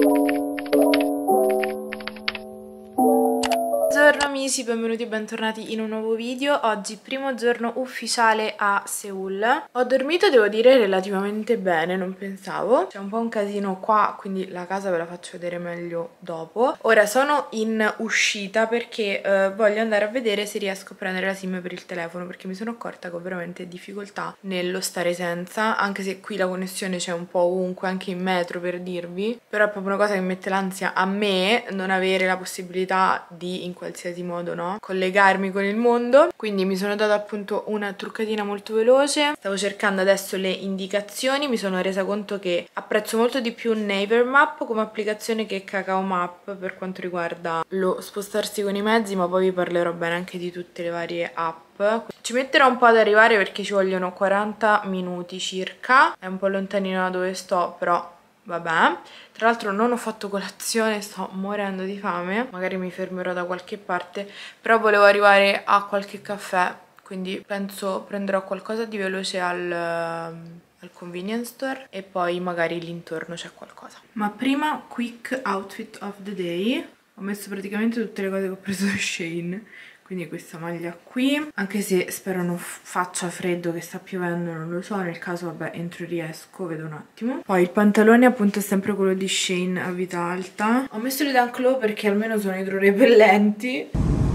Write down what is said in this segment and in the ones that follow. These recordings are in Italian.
Buongiorno amici, benvenuti e bentornati in un nuovo video. Oggi primo giorno ufficiale a Seoul. Ho dormito, devo dire, relativamente bene, non pensavo. C'è un po' un casino qua, quindi la casa ve la faccio vedere meglio dopo. Ora sono in uscita perché voglio andare a vedere se riesco a prendere la SIM per il telefono, perché mi sono accorta che ho veramente difficoltà nello stare senza, anche se qui la connessione c'è un po' ovunque, anche in metro per dirvi. Però è proprio una cosa che mette l'ansia a me non avere la possibilità di in qualsiasi modo, no, collegarmi con il mondo. Quindi mi sono data appunto una truccatina molto veloce, stavo cercando adesso le indicazioni, mi sono resa conto che apprezzo molto di più Naver Map come applicazione che Kakao Map per quanto riguarda lo spostarsi con i mezzi, ma poi vi parlerò bene anche di tutte le varie app. Ci metterò un po' ad arrivare perché ci vogliono 40 minuti circa, è un po' lontanino da dove sto, però vabbè. Tra l'altro non ho fatto colazione, sto morendo di fame, magari mi fermerò da qualche parte, però volevo arrivare a qualche caffè, quindi penso prenderò qualcosa di veloce al convenience store e poi magari lì intorno c'è qualcosa. Ma prima quick outfit of the day. Ho messo praticamente tutte le cose che ho preso da Shein. Quindi questa maglia qui, anche se spero non faccia freddo, che sta piovendo, non lo so, nel caso vabbè entro e riesco, vedo un attimo. Poi il pantalone appunto è sempre quello di Shein a vita alta. Ho messo le Dunk Low perché almeno sono idrorepellenti.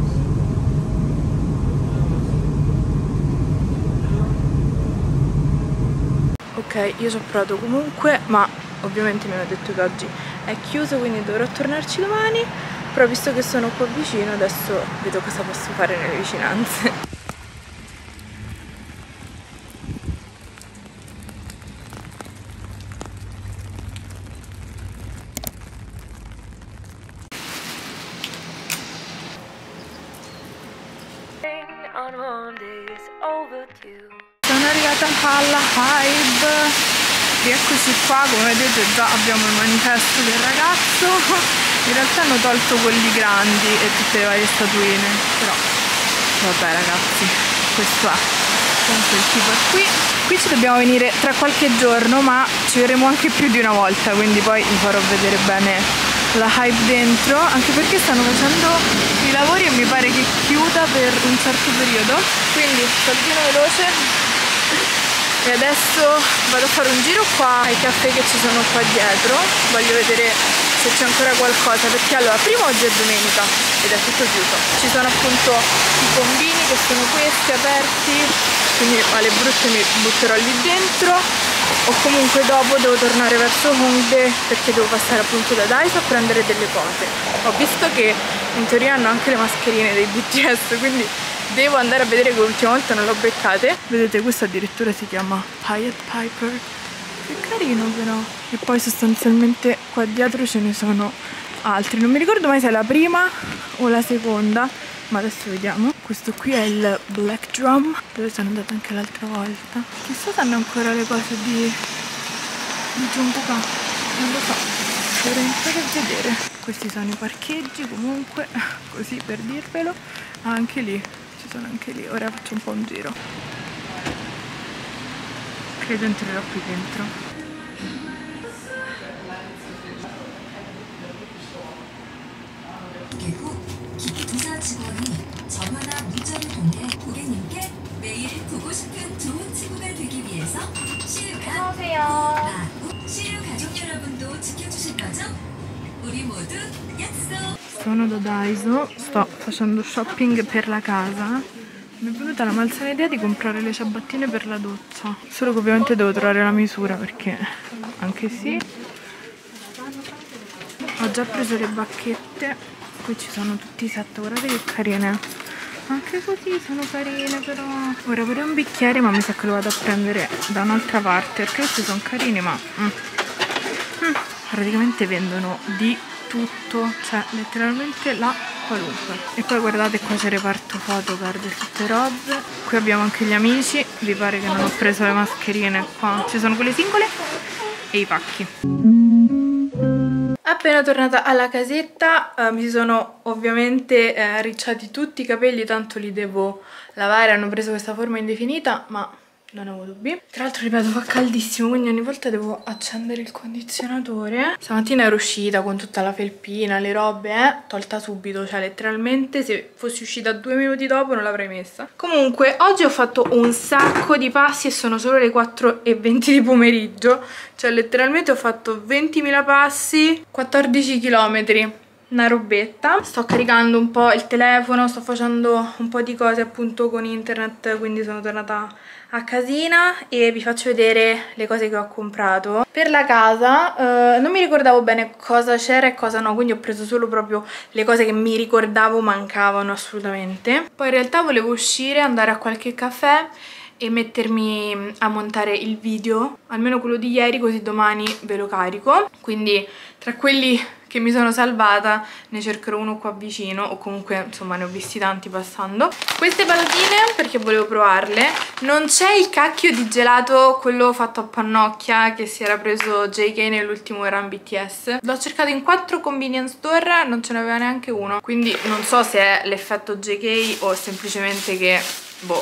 Ok, io ci ho provato comunque, ma ovviamente mi hanno detto che oggi è chiuso, quindi dovrò tornarci domani. Però visto che sono qua vicino adesso vedo cosa posso fare nelle vicinanze. Sono arrivata alla Hybe, rieccoci qua, come vedete già abbiamo il manifesto del ragazzo. In realtà hanno tolto quelli grandi e tutte le varie statuine, però vabbè ragazzi, questo è, comunque il tipo è qui. Qui ci dobbiamo venire tra qualche giorno, ma ci vedremo anche più di una volta, quindi poi vi farò vedere bene la Hybe dentro, anche perché stanno facendo i lavori e mi pare che chiuda per un certo periodo, quindi saltino veloce. E adesso vado a fare un giro qua ai caffè che ci sono qua dietro, voglio vedere se c'è ancora qualcosa, perché allora prima oggi è domenica ed è tutto chiuso, ci sono appunto i bombini che sono questi aperti, quindi alle brutte mi butterò lì dentro, o comunque dopo devo tornare verso Hongdae perché devo passare appunto da Daiso a prendere delle cose. Ho visto che in teoria hanno anche le mascherine dei BTS, quindi devo andare a vedere che l'ultima volta non l'ho beccate. Vedete, questo addirittura si chiama Pied Piper. Che carino però. E poi sostanzialmente qua dietro ce ne sono altri. Non mi ricordo mai se è la prima o la seconda, ma adesso vediamo. Questo qui è il Black Drum, dove sono andata anche l'altra volta. Chissà se hanno ancora le cose di Jungkook. Non lo so, dovrei iniziare a vedere. Questi sono i parcheggi comunque, così per dirvelo. Ah, anche lì. Sono anche lì, ora faccio un po' un giro. Credo entrerò qui dentro. 기사 직원이 전화나 문자를 통해 고객님께 매일 보고 싶은 좋은 친구가 되기 위해서 시우가 시우 가족 여러분도 지켜주실 거죠? 우리 모두 약속! Sono da Daiso, sto facendo shopping per la casa. Mi è venuta la malsana idea di comprare le ciabattine per la doccia. Solo che ovviamente devo trovare la misura perché anche sì. Ho già preso le bacchette. Qui ci sono tutti i set, guardate che carine. Anche così sono carine però. Ora vorrei un bicchiere, ma mi sa che lo vado a prendere da un'altra parte perché questi sono carini, ma praticamente vendono di tutto, cioè letteralmente la qualunque. E poi guardate, qua c'è il reparto photocard e tutte robe. Qui abbiamo anche gli amici. Vi pare che non ho preso le mascherine qua. Ci sono quelle singole e i pacchi. Appena tornata alla casetta mi si sono ovviamente ricciati tutti i capelli, tanto li devo lavare. Hanno preso questa forma indefinita, ma non avevo dubbi. Tra l'altro, ripeto, fa caldissimo, quindi ogni volta devo accendere il condizionatore. Stamattina ero uscita con tutta la felpina, le robe, tolta subito, cioè letteralmente se fossi uscita 2 minuti dopo non l'avrei messa. Comunque, oggi ho fatto un sacco di passi e sono solo le 4:20 di pomeriggio, cioè letteralmente ho fatto 20.000 passi, 14 km. Una robetta. Sto caricando un po' il telefono, sto facendo un po' di cose appunto con internet, quindi sono tornata a casina e vi faccio vedere le cose che ho comprato per la casa. Non mi ricordavo bene cosa c'era e cosa no, quindi ho preso solo proprio le cose che mi ricordavo mancavano assolutamente. Poi in realtà volevo uscire, andare a qualche caffè e mettermi a montare il video, almeno quello di ieri, così domani ve lo carico. Quindi tra quelli che mi sono salvata ne cercherò uno qua vicino, o comunque insomma ne ho visti tanti passando. Queste patatine perché volevo provarle. Non c'è il cacchio di gelato, quello fatto a pannocchia che si era preso JK nell'ultimo Run BTS. L'ho cercato in 4 convenience store, non ce n'aveva neanche uno, quindi non so se è l'effetto JK o semplicemente che boh,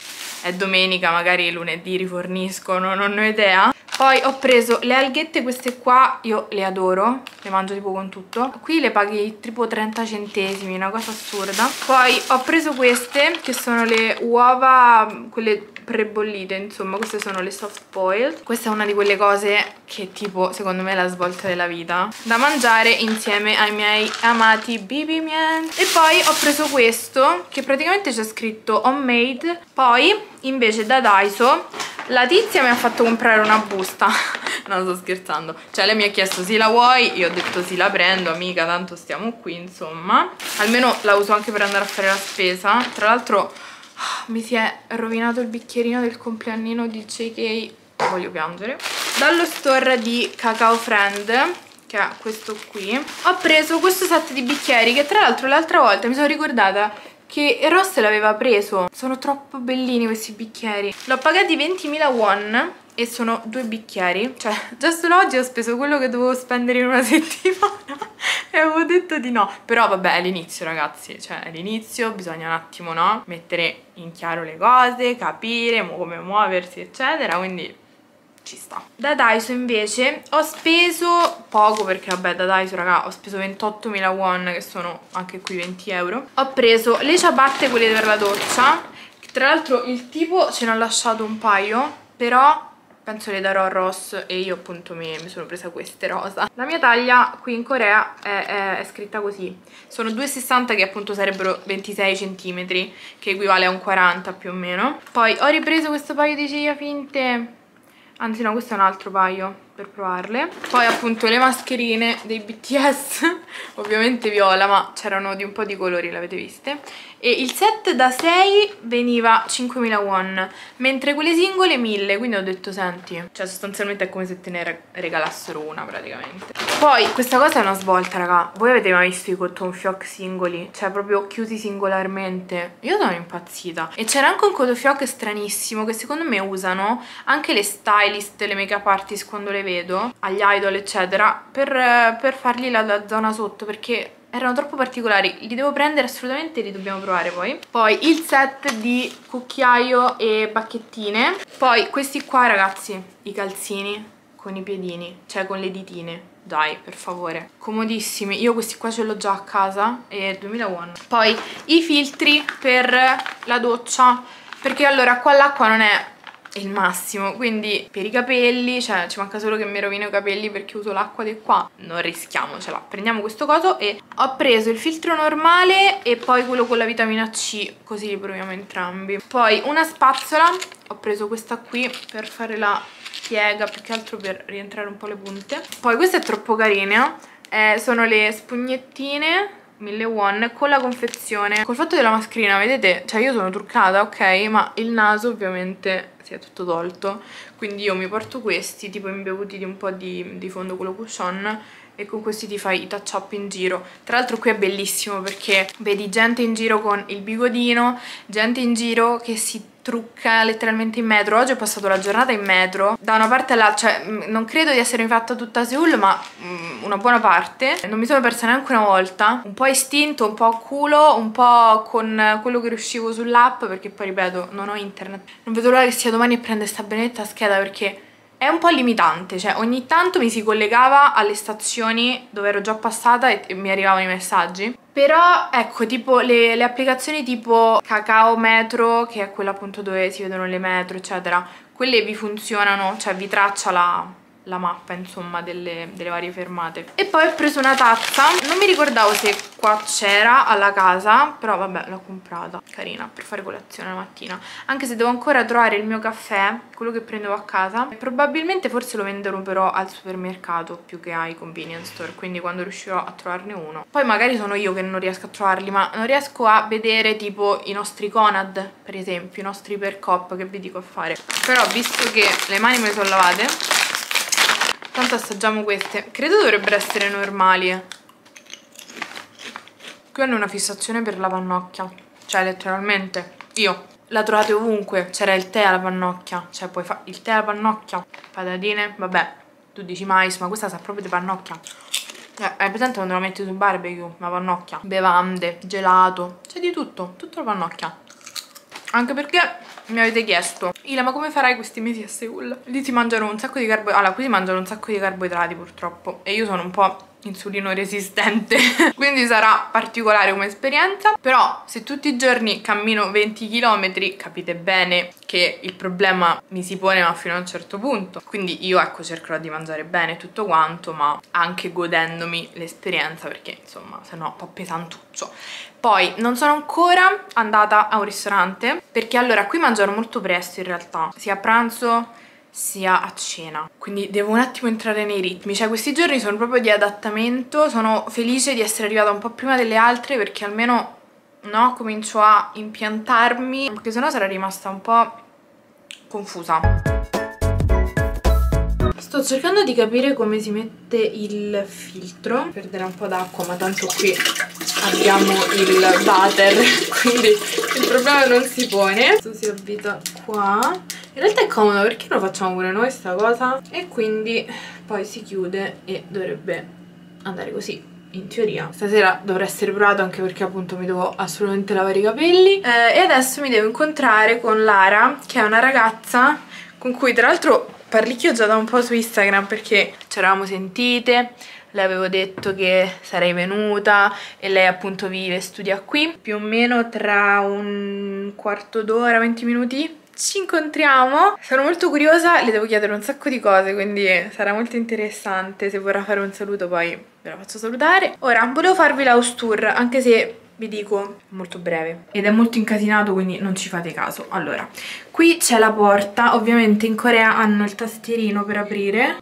è domenica, magari lunedì riforniscono, non ne ho idea. Poi ho preso le alghette, queste qua io le adoro, le mangio tipo con tutto. Qui le paghi tipo 30 centesimi, una cosa assurda. Poi ho preso queste che sono le uova, quelle prebollite, insomma, queste sono le soft boiled. Questa è una di quelle cose che tipo secondo me è la svolta della vita, da mangiare insieme ai miei amati Bibimen. E poi ho preso questo che praticamente c'è scritto homemade. Poi invece da Daiso la tizia mi ha fatto comprare una busta. No, sto scherzando. Cioè lei mi ha chiesto sì la vuoi, io ho detto sì la prendo amica, tanto stiamo qui insomma. Almeno la uso anche per andare a fare la spesa. Tra l'altro mi si è rovinato il bicchierino del compleannino di JK, voglio piangere. Dallo store di Cacao Friend, che è questo qui, ho preso questo set di bicchieri che tra l'altro l'altra volta mi sono ricordata che Ross l'aveva preso. Sono troppo bellini questi bicchieri. L'ho pagati 20.000 won e sono 2 bicchieri. Cioè già solo oggi ho speso quello che dovevo spendere in una settimana e avevo detto di no. Però vabbè, è l'inizio ragazzi, cioè è l'inizio, bisogna un attimo, no, mettere in chiaro le cose, capire come muoversi eccetera, quindi ci sta. Da Daiso invece ho speso poco, perché vabbè da Daiso raga ho speso 28.000 won, che sono anche qui 20 euro. Ho preso le ciabatte, quelle per la doccia, che tra l'altro il tipo ce ne ha lasciato un paio, però penso le darò a Ross e io appunto mi sono presa queste rosa. La mia taglia qui in Corea è scritta così, sono 2,60 che appunto sarebbero 26 cm, che equivale a un 40 più o meno. Poi ho ripreso questo paio di ciglia finte, anzi no, questo è un altro paio per provarle. Poi appunto le mascherine dei BTS, ovviamente viola, ma c'erano di un po' di colori, l'avete viste. E il set da 6 veniva 5.000 won, mentre quelle singole 1.000, quindi ho detto senti, cioè sostanzialmente è come se te ne regalassero una praticamente. Poi questa cosa è una svolta raga, voi avete mai visto i cotton fioc singoli? Cioè proprio chiusi singolarmente? Io sono impazzita. E c'era anche un cotton fioc stranissimo che secondo me usano anche le stylist, le make up artist quando le vedo, agli idol eccetera, per fargli la zona sotto, perché erano troppo particolari. Li devo prendere assolutamente, li dobbiamo provare poi. Poi il set di cucchiaio e bacchettine. Poi questi qua ragazzi, i calzini con i piedini, cioè con le ditine, dai per favore, comodissimi. Io questi qua ce l'ho già a casa e 2000 won. Poi i filtri per la doccia, perché allora qua l'acqua non è il massimo, quindi per i capelli, cioè ci manca solo che mi rovino i capelli perché uso l'acqua di qua, non rischiamocela, prendiamo questo coso. E ho preso il filtro normale e poi quello con la vitamina C, così li proviamo entrambi. Poi una spazzola, ho preso questa qui per fare la piega, più che altro per rientrare un po' le punte. Poi questa è troppo carina, sono le spugnettine 1000 won con la confezione. Col fatto della mascherina, vedete, cioè io sono truccata, ok, ma il naso ovviamente si è tutto tolto, quindi io mi porto questi tipo imbevuti di un po' di fondo con lo cushion e con questi ti fai i touch up in giro. Tra l'altro qui è bellissimo perché vedi gente in giro con il bigodino, gente in giro che si trucca letteralmente in metro. Oggi ho passato la giornata in metro da una parte all'altra, cioè non credo di essermi fatta tutta Seoul, ma una buona parte. Non mi sono persa neanche una volta, un po' istinto, un po' a culo, un po' con quello che riuscivo sull'app, perché poi ripeto non ho internet. Non vedo l'ora che sia domani e prende sta benedetta scheda, perché è un po' limitante, cioè ogni tanto mi si collegava alle stazioni dove ero già passata e mi arrivavano i messaggi. Però ecco, tipo le applicazioni tipo Kakao Metro, che è quella appunto dove si vedono le metro eccetera, quelle vi funzionano, cioè vi traccia la mappa insomma delle varie fermate. E poi ho preso una tazza, non mi ricordavo se qua c'era alla casa, però vabbè l'ho comprata, carina, per fare colazione la mattina, anche se devo ancora trovare il mio caffè, quello che prendevo a casa. Probabilmente forse lo venderò però al supermercato più che ai convenience store, quindi quando riuscirò a trovarne uno. Poi magari sono io che non riesco a trovarli, ma non riesco a vedere tipo i nostri Conad, per esempio, i nostri Percop, che vi dico a fare. Però visto che le mani me le sono lavate, tanto assaggiamo queste. Credo dovrebbero essere normali. Qui hanno una fissazione per la pannocchia, cioè letteralmente io la trovate ovunque. C'era il tè alla pannocchia, cioè puoi fare il tè alla pannocchia, patatine, vabbè, tu dici mais, ma questa sa proprio di pannocchia. Hai presente quando la metti sul barbecue, la pannocchia? Bevande, gelato, c'è di tutto, tutta la pannocchia. Anche perché mi avete chiesto, Ila, ma come farai questi mesi a Seoul? Lì si mangiano un sacco di carboidrati. Allora, qui si mangiano un sacco di carboidrati purtroppo, e io sono un po' insulino resistente quindi sarà particolare come esperienza. Però se tutti i giorni cammino 20 km capite bene che il problema mi si pone, ma fino a un certo punto. Quindi io ecco cercherò di mangiare bene tutto quanto, ma anche godendomi l'esperienza, perché insomma se no un po' pesantuccio. Poi non sono ancora andata a un ristorante, perché allora qui mangiano molto presto in realtà, sia a pranzo sia a cena, quindi devo un attimo entrare nei ritmi. Cioè questi giorni sono proprio di adattamento, sono felice di essere arrivata un po' prima delle altre, perché almeno no, comincio a impiantarmi, perché sennò sarei rimasta un po' confusa. Sto cercando di capire come si mette il filtro, perdere un po' d'acqua, ma tanto qui abbiamo il butter, quindi il problema non si pone. Questo si avvita qua. In realtà è comodo perché lo facciamo pure noi sta cosa, e quindi poi si chiude e dovrebbe andare così in teoria. Stasera dovrà essere provato, anche perché appunto mi devo assolutamente lavare i capelli. E adesso mi devo incontrare con Lara, che è una ragazza con cui tra l'altro parlicchio già da un po' su Instagram, perché ci eravamo sentite, le avevo detto che sarei venuta e lei appunto vive e studia qui. Più o meno tra un quarto d'ora, 20 minuti ci incontriamo. Sono molto curiosa, le devo chiedere un sacco di cose, quindi sarà molto interessante. Se vorrà fare un saluto poi ve la faccio salutare. Ora volevo farvi la house tour, anche se vi dico è molto breve ed è molto incasinato, quindi non ci fate caso. Allora, qui c'è la porta, ovviamente in Corea hanno il tastierino per aprire.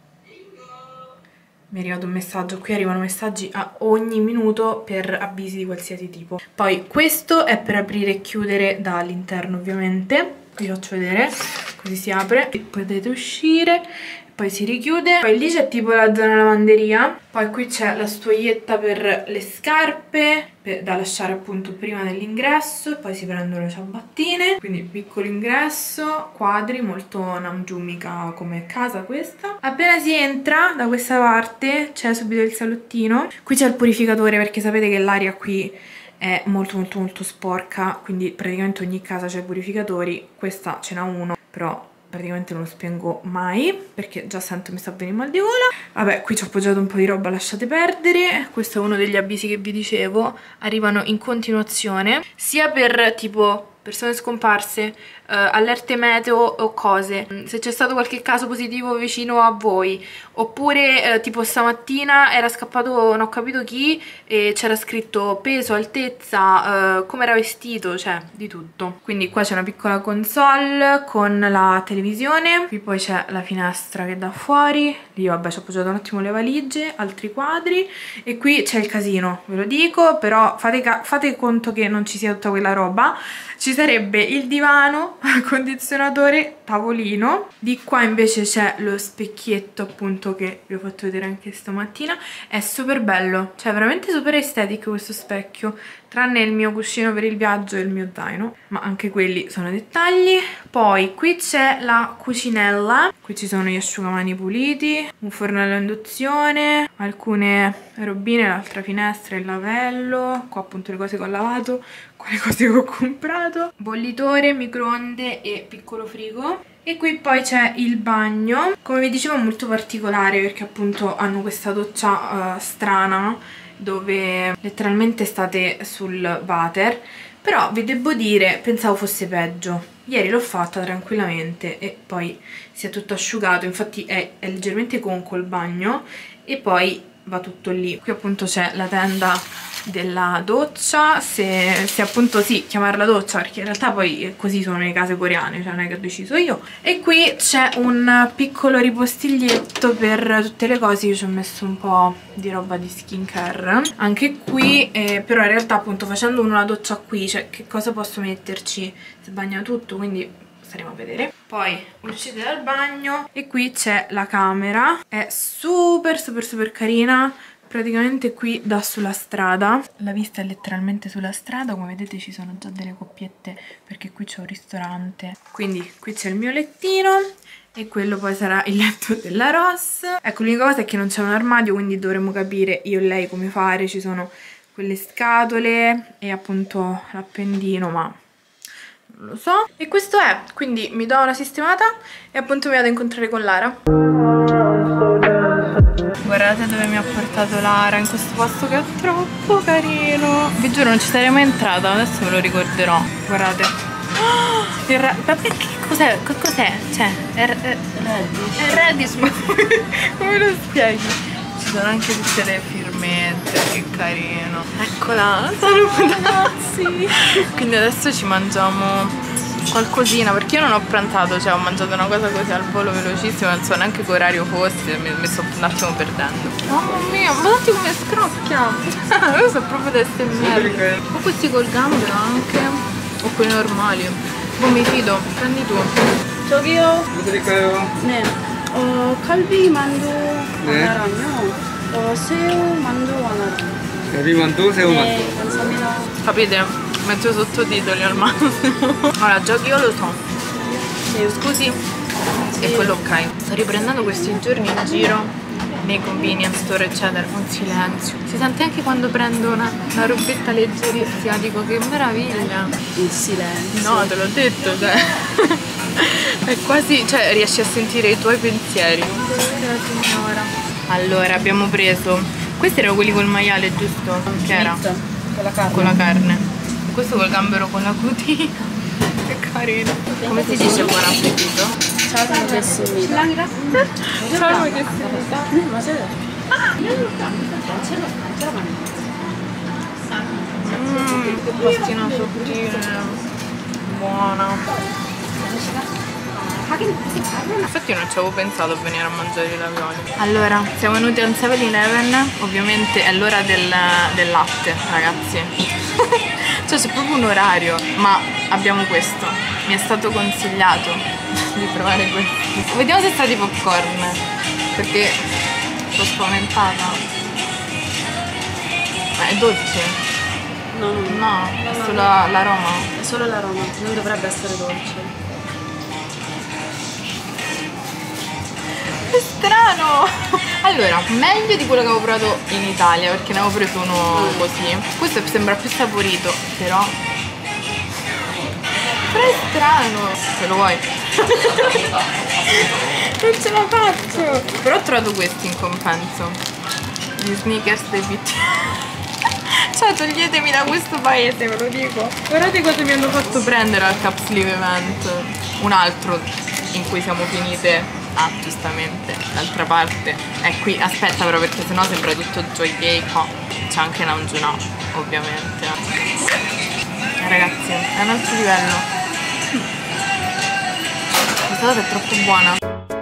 Mi è arrivato un messaggio, qui arrivano messaggi a ogni minuto per avvisi di qualsiasi tipo. Poi questo è per aprire e chiudere dall'interno ovviamente. Vi faccio vedere, così si apre, potete uscire, poi si richiude. Poi lì c'è tipo la zona lavanderia, poi qui c'è la stuoietta per le scarpe da lasciare appunto prima dell'ingresso, poi si prendono le ciabattine, quindi piccolo ingresso, quadri, molto Namjoon-mica come casa questa. Appena si entra da questa parte c'è subito il salottino, qui c'è il purificatore, perché sapete che l'aria qui è molto sporca, quindi praticamente ogni casa c'è i purificatori. Questa ce n'ha uno, però praticamente non lo spengo mai perché già sento mi sta venendo mal di gola. Vabbè, qui ci ho appoggiato un po' di roba, lasciate perdere. Questo è uno degli avvisi che vi dicevo, arrivano in continuazione, sia per tipo persone scomparse, allerte meteo o cose, se c'è stato qualche caso positivo vicino a voi, oppure tipo stamattina era scappato non ho capito chi e c'era scritto peso, altezza, come era vestito, cioè di tutto. Quindi qua c'è una piccola console con la televisione, qui poi c'è la finestra che dà fuori, lì vabbè ci ho appoggiato un attimo le valigie, altri quadri, e qui c'è il casino, ve lo dico, però fate conto che non ci sia tutta quella roba. Ci sarebbe il divano, condizionatore, tavolino. Di qua invece c'è lo specchietto appunto che vi ho fatto vedere anche stamattina. È super bello, cioè veramente super estetico questo specchio, tranne il mio cuscino per il viaggio e il mio zaino, ma anche quelli sono dettagli. Poi qui c'è la cucinella, qui ci sono gli asciugamani puliti, un fornello a induzione, alcune robine, l'altra finestra, il lavello, qua appunto le cose che ho lavato, qua le cose che ho comprato, bollitore, microonde e piccolo frigo. E qui poi c'è il bagno, come vi dicevo molto particolare perché appunto hanno questa doccia strana dove letteralmente state sul water, però vi devo dire, pensavo fosse peggio. Ieri l'ho fatta tranquillamente e poi si è tutto asciugato, infatti è leggermente conco il bagno e poi va tutto lì. Qui appunto c'è la tenda della doccia, se appunto sì, chiamarla doccia, perché in realtà poi così sono le case coreane, cioè non è che ho deciso io. E qui c'è un piccolo ripostiglietto per tutte le cose, io ci ho messo un po' di roba di skincare. Anche qui, però in realtà appunto facendo una doccia qui, cioè che cosa posso metterci? Si bagna tutto, quindi staremo a vedere. Poi uscite dal bagno e qui c'è la camera, è super super super carina. Praticamente qui dà sulla strada, la vista è letteralmente sulla strada, come vedete ci sono già delle coppiette perché qui c'è un ristorante. Quindi qui c'è il mio lettino e quello poi sarà il letto della Ross. Ecco, l'unica cosa è che non c'è un armadio, quindi dovremmo capire io e lei come fare. Ci sono quelle scatole e appunto l'appendino, ma non lo so. E questo è, quindi mi do una sistemata e appunto mi vado a incontrare con Lara. Guardate dove mi ha portato Lara, in questo posto che è troppo carino. Vi giuro non ci sarei mai entrata, adesso me lo ricorderò. Guardate. Che cos'è? Cos'è? Cioè, è Redis, ma come lo spieghi? Ci sono anche tutte le firmette, che carino. Eccola, sono ragazzi. Quindi adesso ci mangiamo qualcosina, perché io non ho pranzato, cioè ho mangiato una cosa così al volo velocissimo, non so neanche che orario fosse, mi sto un attimo perdendo. Mamma mia, ma guardate come scrocchia. Io so proprio da SMR. O questi col gambero anche, o quelli normali. Boh, mi fido, prendi tu. 저기요. 뭐 드릴까요? 네. 칼비 만두 네. 하나랑요. 새우 만두 하나랑. 야비만두, 새우만두. 네, 감사합니다. Capite? Metto sottotitoli al massimo. Allora, già che io lo so. Scusi. E quello ok. Sto riprendendo questi giorni in giro nei convenience store eccetera, un silenzio. Si sente anche quando prendo una robetta leggerissima, dico che meraviglia. Il silenzio. No, te l'ho detto, cioè. È quasi, cioè riesci a sentire i tuoi pensieri. Grazie signora. Allora, abbiamo preso. Questi erano quelli col maiale, giusto? Che era? Con la carne. Con la carne. Questo col gambero con la cutina. Che carino. Come si dice buon appetito? 잘 먹겠습니다. Ciao, 먹겠습니다. 네, 맞아요. Che pastina sottile. Buona. Infatti non ci avevo pensato a venire a mangiare i ravioli. Allora, siamo venuti a un 7-Eleven. Ovviamente è l'ora del latte, ragazzi. Cioè c'è proprio un orario. Ma abbiamo questo. Mi è stato consigliato di provare questo. Vediamo se sa di popcorn, perché sono spaventata. Ma è dolce? No, No, è solo l'aroma. è solo l'aroma, non dovrebbe essere dolce. Che strano! Allora, meglio di quello che avevo provato in Italia, perché ne avevo preso uno così. Questo sembra più saporito, però è strano. Se lo vuoi? Non ce la faccio! Però ho trovato questi in compenso. Gli sneakers dei PT. Cioè, toglietemi da questo paese, ve lo dico. Guardate cosa mi hanno fatto prendere al Cap Sleeve Event. Un altro in cui siamo finite. Ah, giustamente, d'altra parte. È qui, aspetta però, perché sennò sembra tutto gioiello. C'è anche Namjoon, ovviamente. Ragazzi, è un altro livello. Questa cosa è troppo buona.